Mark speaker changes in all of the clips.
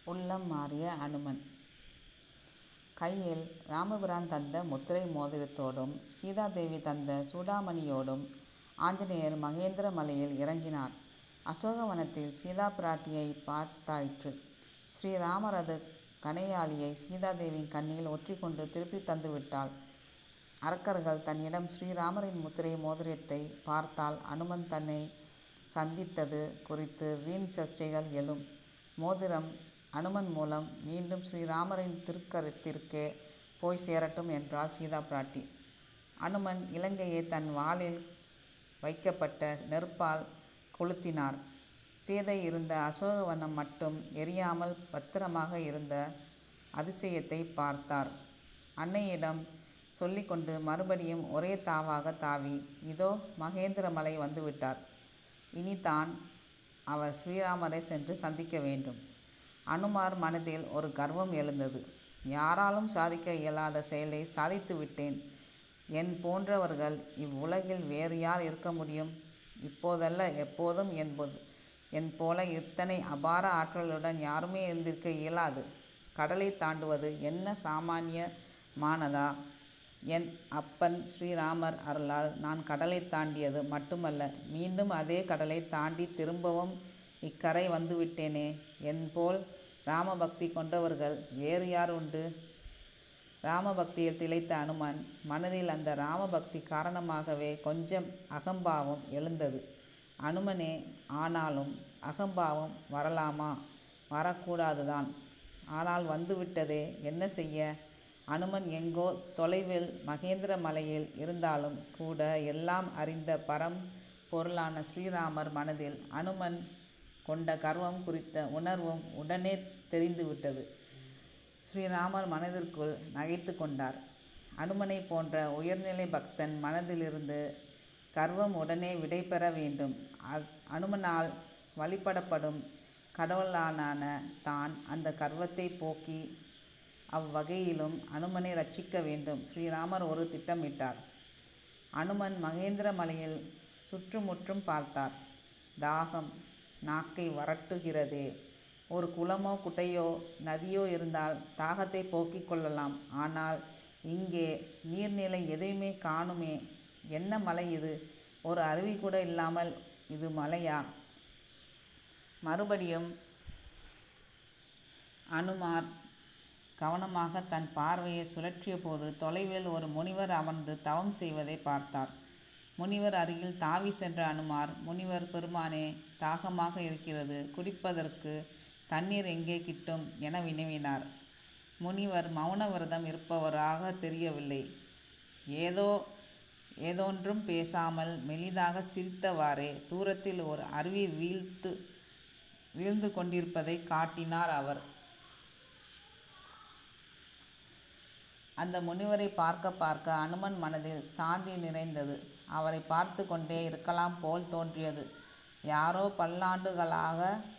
Speaker 1: உள்ளம் மாறிய அனுமன். கையில் ராமபிரான் தந்த முத்திரை மோதிரத்தோடும் சீதாதேவி தந்த சூடாமணியோடும் ஆஞ்சநேயர் மகேந்திர மலையில் இறங்கினார். அசோகவனத்தில் சீதா பிராட்டியை பார்த்தாயிற்று. ஸ்ரீராமரது கணையாளியை சீதாதேவியின் கண்ணில் ஒற்றிக்கொண்டு திருப்பி தந்துவிட்டாள். அரக்கர்கள் தன்னிடம் ஸ்ரீராமரின் முத்திரை மோதிரத்தை பார்த்தால் அனுமன் தன்னை சந்தித்தது குறித்து வீண் சர்ச்சைகள் எழும். மோதிரம் அனுமன் மூலம் மீண்டும் ஸ்ரீராமரின் திருக்கரத்திற்கே போய் சேரட்டும் என்றாள் சீதா பிராட்டி. அனுமன் இலங்கையை தன் வாளில் வைக்கப்பட்ட நெருப்பால் கொளுத்தினார். சீதை இருந்த அசோகவனம் மட்டும் எரியாமல் பத்திரமாக இருந்த அதிசயத்தை பார்த்தார். அன்னையிடம் சொல்லிக்கொண்டு மறுபடியும் ஒரே தாவாக தாவி இதோ மகேந்திர மலை வந்துவிட்டார். இனிதான் அவர் ஸ்ரீராமரை சென்று சந்திக்க வேண்டும். அனுமார் மனதில் ஒரு கர்வம் எழுந்தது. யாராலும் சாதிக்க இயலாத செயலை சாதித்து விட்டேன். என் போன்றவர்கள் இவ்வுலகில் வேறு யார் இருக்க முடியும்? இப்போதல்ல எப்போதும் என் போல இத்தனை அபார ஆற்றலுடன் யாருமே இருந்திருக்க இயலாது. கடலை தாண்டுவது என்ன சாமானியமானதா? என் அப்பன் ஸ்ரீராமர் அருளால் நான் கடலை தாண்டியது மட்டுமல்ல, மீண்டும் அதே கடலை தாண்டி திரும்பவும் இக்கரை வந்துவிட்டேனே. என் போல் ராமபக்தி கொண்டவர்கள் வேறு யார் உண்டு? ராமபக்தியில் திளைத்த அனுமன் மனதில் அந்த ராமபக்தி காரணமாகவே கொஞ்சம் அகம்பாவம் எழுந்தது. அனுமனே, ஆனாலும் அகம்பாவம் வரலாமா? வரக்கூடாதுதான். ஆனால் வந்துவிட்டதே, என்ன செய்ய? அனுமன் எங்கோ தொலைவில் மகேந்திர மலையில் இருந்தாலும் கூட எல்லாம் அறிந்த பரம் பொருளான ஸ்ரீராமர் மனதில் அனுமன் கொண்ட கர்வம் குறித்த உணர்வும் உடனே தெரிந்துவிட்டது. ஸ்ரீராமர் மனதிற்குள் நகைத்து கொண்டார். அனுமனை போன்ற உயர்நிலை பக்தன் மனதிலிருந்து கர்வம் உடனே விடை பெற வேண்டும். அனுமனால் வழிபடப்படும் கடவுளான தான் அந்த கர்வத்தை போக்கி அவ்வகையிலும் அனுமனை ரட்சிக்க வேண்டும். ஸ்ரீராமர் ஒரு திட்டமிட்டார். அனுமன் மகேந்திர மலையில் சுற்றுமுற்றும் பார்த்தார். தாகம் நாக்கை வரட்டுகிறதே. ஒரு குளமோ குட்டையோ நதியோ இருந்தால் தாகத்தை போக்கிக் கொள்ளலாம். ஆனால் இங்கே நீர்நிலை எதையுமே காணுமே. என்ன மலை இது? ஒரு அருவி கூட இல்லாமல் இது மலையா? மறுபடியும் அனுமார் கவனமாக தன் பார்வையை சுழற்றிய போது தொலைவில் ஒரு முனிவர் அமர்ந்து தவம் செய்வதை பார்த்தார். முனிவர் அருகில் தாவி சென்ற அனுமார், முனிவர் பெருமானே, தாகமாக இருக்கிறது, குடிப்பதற்கு தண்ணீர் எங்கே கிட்டும் என வினவினார். முனிவர் மௌன விரதம் இருப்பவராக தெரியவில்லை. ஏதொன்றும் பேசாமல் மெலிதாக சிரித்தவாறே தூரத்தில் ஒரு அருவி வீழ்ந்து கொண்டிருப்பதை காட்டினார் அவர். அந்த முனிவரை பார்க்க பார்க்க அனுமன் மனதில் சாந்தி நிறைந்தது. அவரை பார்த்து கொண்டே இருக்கலாம் போல் தோன்றியது. யாரோ பல்லாண்டுகளாக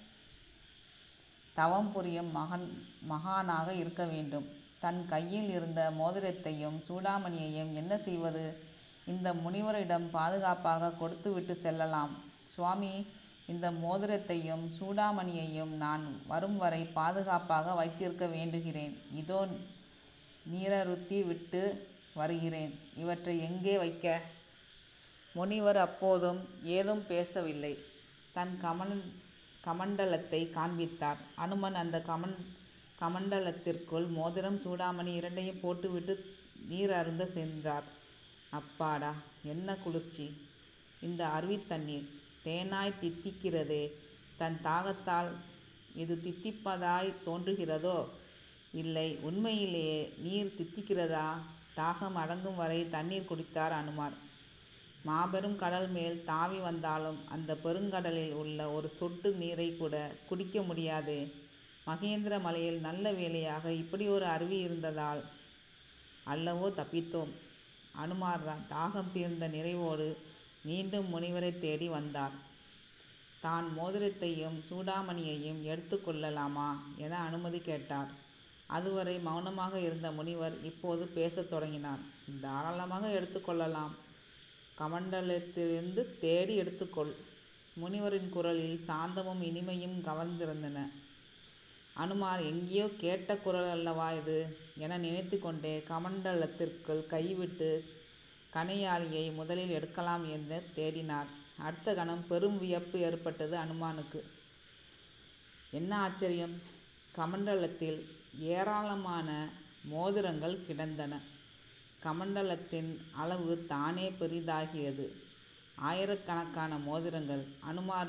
Speaker 1: தவம் புரியும் மகானாக இருக்க வேண்டும். தன் கையில் இருந்த மோதிரத்தையும் சூடாமணியையும் என்ன செய்வது? இந்த முனிவரிடம் பாதுகாப்பாக கொடுத்துவிட்டு செல்லலாம். சுவாமி, இந்த மோதிரத்தையும் சூடாமணியையும் நான் வரும் வரை பாதுகாப்பாக வைத்திருக்க வேண்டுகிறேன். இதோ நீரருத்தி விட்டு வருகிறேன். இவற்றை எங்கே வைக்க? முனிவர் அப்போதும் ஏதும் பேசவில்லை. தன் கமண்டலத்தை காண்பித்தார். அனுமன் அந்த கமண்டலத்திற்குள் மோதிரம் சூடாமணி இரண்டையும் போட்டுவிட்டு நீர் அருந்த சென்றார். அப்பாடா, என்ன குளிர்ச்சி! இந்த அருவி தண்ணீர் தேனாய் தித்திக்கிறதே. தன் தாகத்தால் இது தித்திப்பதாய் தோன்றுகிறதோ? இல்லை, உண்மையிலேயே நீர் தித்திக்கிறதா? தாகம் அடங்கும் வரை தண்ணீர் குடித்தார் அனுமார். மாபெரும் கடல் மேல் தாவி வந்தாலும் அந்த பெருங்கடலில் உள்ள ஒரு சொட்டு நீரை கூட குடிக்க முடியாதே. மகேந்திர மலையில் நல்ல வேளையாக இப்படி ஒரு அருவி இருந்ததால் அல்லவோ தப்பித்தோம். அனுமார் தாகம் தீர்ந்த நிறைவோடு மீண்டும் முனிவரை தேடி வந்தார். தான் மோதிரத்தையும் சூடாமணியையும் எடுத்து கொள்ளலாமா என அனுமதி கேட்டார். அதுவரை மௌனமாக இருந்த முனிவர் இப்போது பேசத் தொடங்கினார். தாராளமாக எடுத்துக்கொள்ளலாம். கமண்டலத்திலிருந்து தேடி எடுத்துக்கொள். முனிவரின் குரலில் சாந்தமும் இனிமையும் கவர்ந்திருந்தன. அனுமார் எங்கேயோ கேட்ட குரல் அல்லவா இது என நினைத்து கொண்டே கமண்டலத்திற்குள் கைவிட்டு கணையாளியை முதலில் எடுக்கலாம் என்று தேடினார். அடுத்த கணம் பெரும் வியப்பு ஏற்பட்டது அனுமானுக்கு. என்ன ஆச்சரியம்! கமண்டலத்தில் ஏராளமான மோதிரங்கள் கிடந்தன. கமண்டலத்தின் அளவு தானே பெரிதாகியது. ஆயிரக்கணக்கான மோதிரங்கள் அனுமார்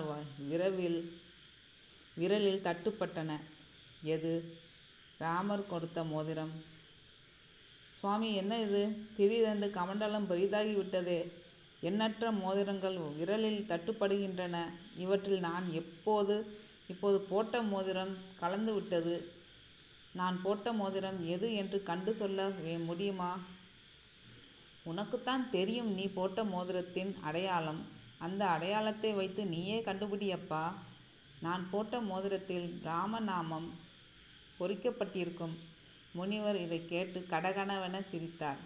Speaker 1: விரலில் தட்டுப்பட்டன. எது? ராமர் கொடுத்த மோதிரம். சுவாமி, என்ன இது? திடீரென்று கமண்டலம் பெரிதாகி விட்டதே. எண்ணற்ற மோதிரங்கள் விரலில் தட்டுப்படுகின்றன. இவற்றில் நான் இப்போது போட்ட மோதிரம் கலந்து விட்டது. நான் போட்ட மோதிரம் எது என்று கண்டு சொல்ல முடியுமா? உனக்குத்தான் தெரியும் நீ போட்ட மோதிரத்தின் அடையாளம். அந்த அடையாளத்தை வைத்து நீயே கண்டுபிடியப்பா. நான் போட்ட மோதிரத்தில் ராமநாமம் பொறிக்கப்பட்டிருக்கும். முனிவர் இதை கேட்டு கடகடவென சிரித்தார்.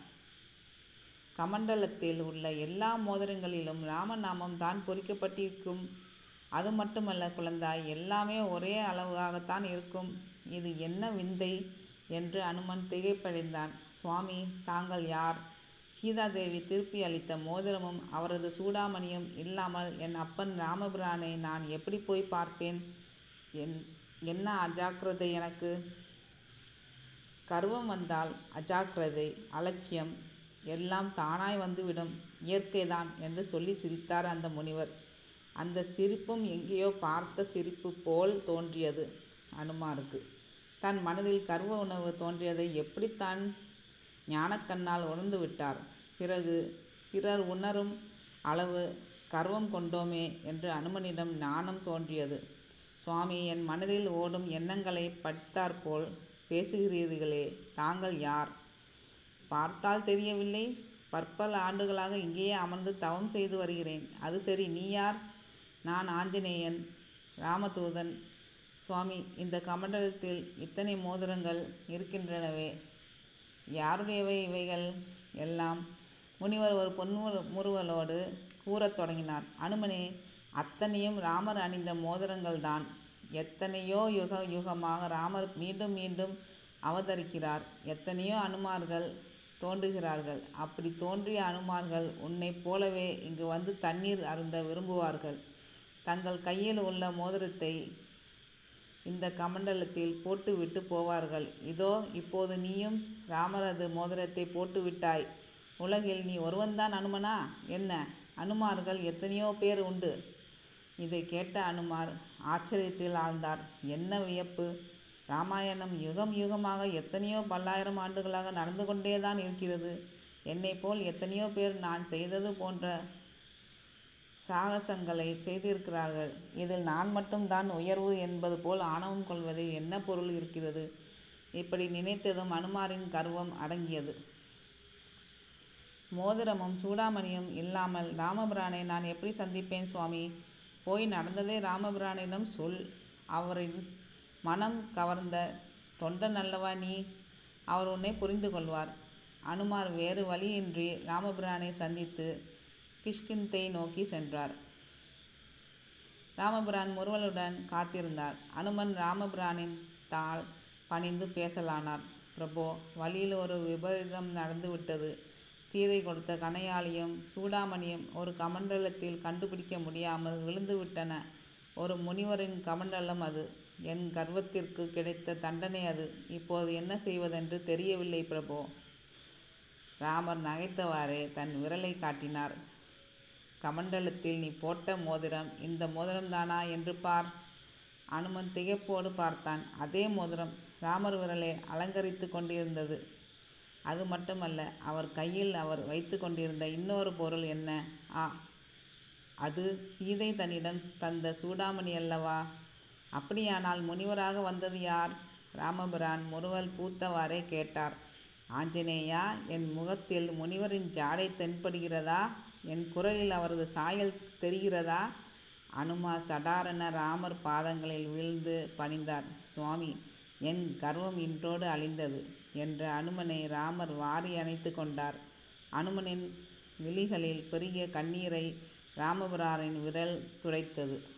Speaker 1: கமண்டலத்தில் உள்ள எல்லா மோதிரங்களிலும் ராமநாமம் தான் பொறிக்கப்பட்டிருக்கும். அது மட்டுமல்ல குழந்தாய், எல்லாமே ஒரே அளவாகத்தான் இருக்கும். இது என்ன விந்தை என்று அனுமன் திகைப்படைந்தான். சுவாமி, தாங்கள் யார்? சீதாதேவி திருப்பி அளித்த மோதிரமும் அவரது சூடாமணியும் இல்லாமல் என் அப்பன் ராமபிரானை நான் எப்படி போய் பார்ப்பேன்? என்ன அஜாக்கிரதை எனக்கு! கர்வம் வந்தால் அஜாக்கிரதை, அலட்சியம் எல்லாம் தானாய் வந்துவிடும், இயற்கைதான் என்று சொல்லி சிரித்தார் அந்த முனிவர். அந்த சிரிப்பும் எங்கேயோ பார்த்த சிரிப்பு போல் தோன்றியது அனுமாருக்கு. தன் மனதில் கர்வ உணர்வு தோன்றியதை எப்படித்தான் ஞானக்கண்ணால் உணர்ந்து விட்டார். பிறகு பிறர் உணரும் அளவு கர்வம் கொண்டோமே என்று அனுமனிடம் ஞானம் தோன்றியது. சுவாமி, என் மனதில் ஓடும் எண்ணங்களை படித்தாற்போல் பேசுகிறீர்களே, தாங்கள் யார்? பார்த்தால் தெரியவில்லை. பற்பல ஆண்டுகளாக இங்கேயே அமர்ந்து தவம் செய்து வருகிறேன். அது சரி, நீ யார்? நான் ஆஞ்சநேயன், ராமதூதன். சுவாமி, இந்த கமண்டலத்தில் இத்தனை மோதிரங்கள் இருக்கின்றனவே, யாருடையவை இவைகள் எல்லாம்? முனிவர் ஒரு பொன்முறுவலோடு கூறத் தொடங்கினார். அனுமனே, அத்தனையும் ராமர் அணிந்த மோதிரங்கள்தான். எத்தனையோ யுகமாக ராமர் மீண்டும் மீண்டும் அவதரிக்கிறார். எத்தனையோ அனுமார்கள் தோன்றுகிறார்கள். அப்படி தோன்றிய அனுமார்கள் உன்னைப் போலவே இங்கு வந்து தண்ணீர் அருந்த விரும்புவார்கள். தங்கள் கையில் உள்ள மோதிரத்தை இந்த கமண்டலத்தில் போட்டுவிட்டு போவார்கள். இதோ இப்போது நீயும் ராமரது மோதிரத்தை போட்டுவிட்டாய். உலகில் நீ ஒருவன்தான் அனுமனா என்ன? அனுமார்கள் எத்தனையோ பேர் உண்டு. இதை கேட்ட அனுமார் ஆச்சரியத்தில் ஆழ்ந்தார். என்ன வியப்பு! ராமாயணம் யுகம் யுகமாக எத்தனையோ பல்லாயிரம் ஆண்டுகளாக நடந்து கொண்டேதான் இருக்கிறது. என்னை போல் எத்தனையோ பேர் நான் செய்தது போன்ற சாகசங்களை செய்திருக்கிறார்கள். இதில் நான் மட்டும்தான் உயர்வு என்பது போல் ஆணவம் கொள்வதில் என்ன பொருள் இருக்கிறது? இப்படி நினைத்ததும் அனுமாரின் கர்வம் அடங்கியது. மோதிரமும் சூடாமணியும் இல்லாமல் ராமபிரானை நான் எப்படி சந்திப்பேன் சுவாமி? போய் நடந்ததை ராமபிரானிடம் சொல். அவரின் மனம் கவர்ந்த தொண்டன் அல்லவா நீ. அவர் உன்னை புரிந்து கொள்வார். அனுமார் வேறு வழியின்றி ராமபிரானை சந்தித்து கிஷ்கிந்தை நோக்கி சென்றார். ராமபிரான் முறுவலுடன் காத்திருந்தார். அனுமன் ராமபிரானின் தாள் பணிந்து பேசலானார். பிரபோ, வழியில் ஒரு விபரீதம் நடந்துவிட்டது. சீதை கொடுத்த கணையாளியும் சூடாமணியும் ஒரு கமண்டலத்தில் கண்டுபிடிக்க முடியாமல் விழுந்துவிட்டன. ஒரு முனிவரின் கமண்டலம் அது. என் கர்வத்திற்கு கிடைத்த தண்டனை அது. இப்போது என்ன செய்வதென்று தெரியவில்லை பிரபோ. ராமர் நகைத்தவாறே தன் விரலை காட்டினார். கமண்டலத்தில் நீ போட்ட மோதிரம் இந்த மோதிரம்தானா என்று பார். அனுமன் திகைப்போடு பார்த்தான். அதே மோதிரம் ராமர் விரலை அலங்கரித்து கொண்டிருந்தது. அது மட்டுமல்ல, அவர் கையில் அவர் வைத்து கொண்டிருந்த இன்னொரு பொருள் என்ன? அது சீதை தன்னிடம் தந்த சூடாமணி அல்லவா? அப்படியானால் முனிவராக வந்தது யார்? ராமபிரான் முறுவல் பூத்தவாறே கேட்டார். ஆஞ்சநேயா, என் முகத்தில் முனிவரின் ஜாடை தென்படுகிறதா? என் குரலில் அவரது சாயல் தெரிகிறதா? அனுமார் சடாரென ராமர் பாதங்களில் வீழ்ந்து பணிந்தார். சுவாமி, என் கர்வம் இன்றோடு அழிந்தது என்ற அனுமனை ராமர் வாரி அணைத்து கொண்டார். அனுமனின் விழிகளில் பெருகிய கண்ணீரை ராமபிரானின் விரல் துடைத்தது.